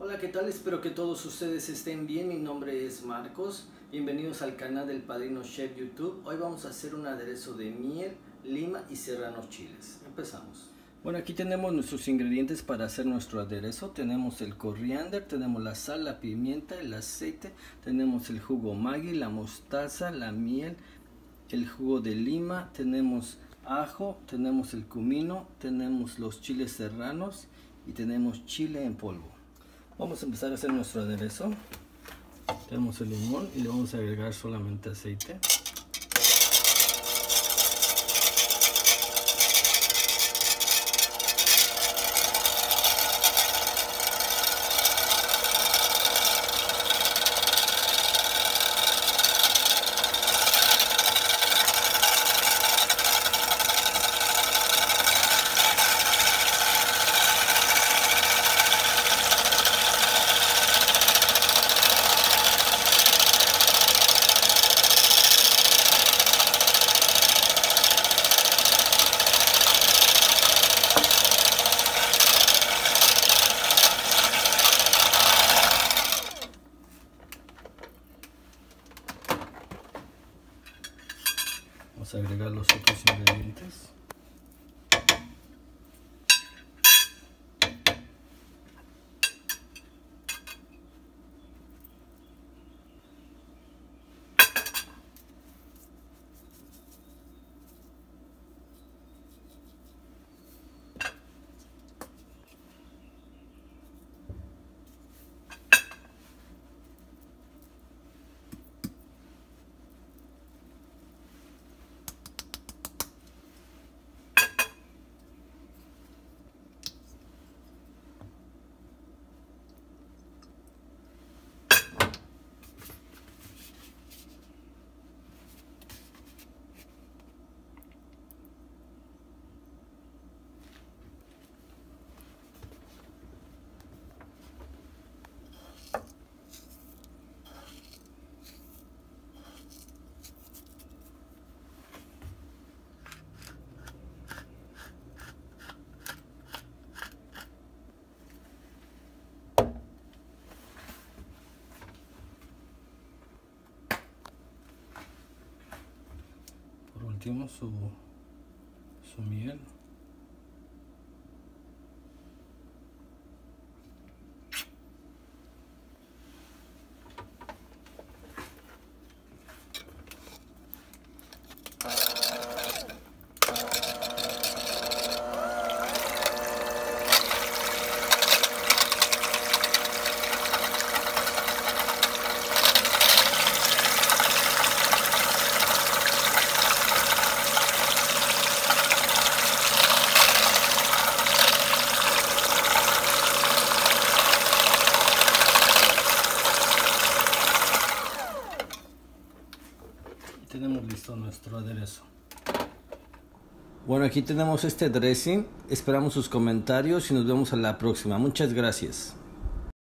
Hola, ¿qué tal? Espero que todos ustedes estén bien. Mi nombre es Marcos. Bienvenidos al canal del Padrino Chef YouTube. Hoy vamos a hacer un aderezo de miel, lima y serranos chiles. Empezamos. Bueno, aquí tenemos nuestros ingredientes para hacer nuestro aderezo. Tenemos el coriander, tenemos la sal, la pimienta, el aceite, tenemos el jugo Maggi, la mostaza, la miel, el jugo de lima, tenemos ajo, tenemos el comino, tenemos los chiles serranos y tenemos chile en polvo. Vamos a empezar a hacer nuestro aderezo. Tenemos el limón y le vamos a agregar solamente aceite. Vamos a agregar los otros ingredientes. Por último su miel. Tenemos listo nuestro aderezo. Bueno, aquí tenemos este dressing. Esperamos sus comentarios y nos vemos a la próxima. Muchas gracias.